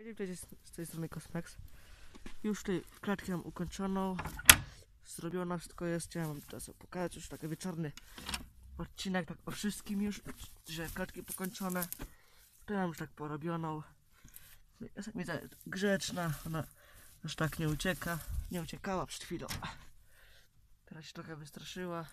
Witajcie z tej strony Cosmex. Już tutaj klatkę mam ukończoną, zrobiona, wszystko jest. Chciałem teraz pokazać już taki wieczorny odcinek, tak o wszystkim już, że klatki pokończone. To mam już tak porobioną. Jest mi grzeczna, ona aż tak nie uciekała przed chwilą. Teraz się trochę wystraszyła.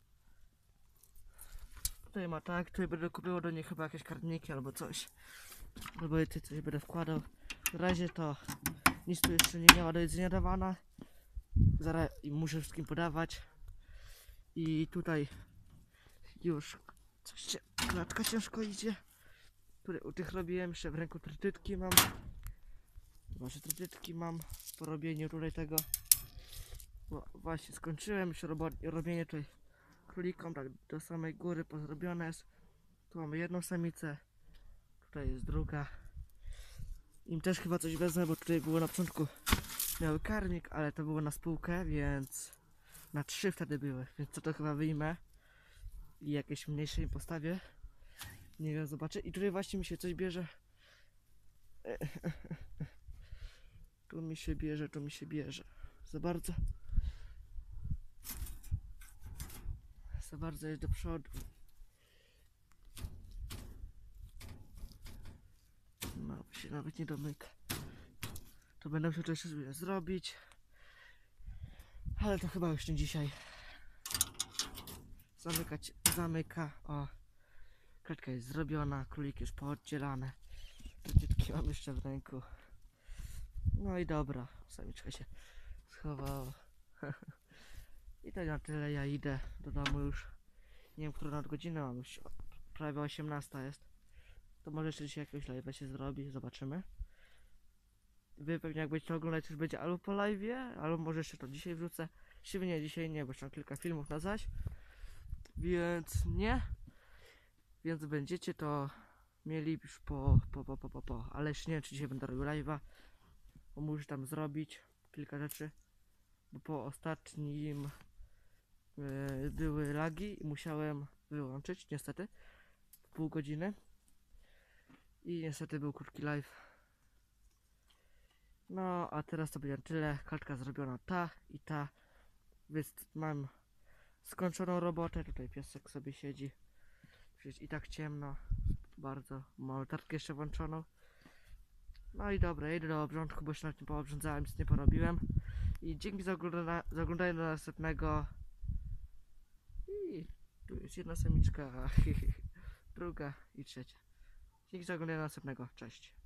Tutaj ma tak, tutaj będę kupił do niej chyba jakieś karniki albo coś. Albo tutaj coś będę wkładał. Na razie to nic tu jeszcze nie miała do jedzenia dawana. Zaraz muszę wszystkim podawać. I tutaj już coś klatka ciężko idzie. Tutaj u tych robiłem, jeszcze w ręku trytytki mam. Wasze trytytki mam po robieniu tutaj tego. Bo właśnie skończyłem już robienie tutaj królikom, tak do samej góry pozrobione jest. Tu mamy jedną samicę, tutaj jest druga. Im też chyba coś wezmę, bo tutaj było na początku miały karmik, ale to było na spółkę, więc na 3 wtedy były, więc to chyba wyjmę i jakieś mniejsze im postawię. Nie wiem, zobaczę. I tutaj właśnie mi się coś bierze. Tu mi się bierze. Za bardzo jest do przodu. No, się nawet nie domyka. To będę musiał to jeszcze zrobić. Ale to chyba już nie dzisiaj. Zamyka. O, klatka jest zrobiona, króliki już pooddzielane. Dzietki mam jeszcze w ręku. No i dobra, samiczka się schowała. I to na tyle, ja idę do domu już. Nie wiem, którą godzinę mam, już prawie 18 jest. To może jeszcze dzisiaj jakiegoś live'a się zrobi, zobaczymy. Wy pewnie jak będziecie oglądać, już będzie albo po live'ie, albo może jeszcze to dzisiaj wrzucę. Nie, dzisiaj nie, bo jeszcze mam kilka filmów na zaś. Więc nie. Więc będziecie to mieli już po. Ale jeszcze nie wiem, czy dzisiaj będę robił live'a. Bo muszę tam zrobić kilka rzeczy. Bo po ostatnim były lagi i musiałem wyłączyć, niestety. Pół godziny. I niestety był krótki live. No, a teraz to będzie tyle. Klatka zrobiona ta i ta. Więc mam skończoną robotę. Tutaj piesek sobie siedzi. Przecież i tak ciemno. Bardzo. Mam latarkę jeszcze włączoną. No i dobra, idę do obrządku, bo jeszcze nawet nie poobrządzałem, nic nie porobiłem. I dzięki za oglądanie do następnego. I tu jest jedna samiczka, druga i trzecia. Dzięki za oglądanie do następnego. Cześć.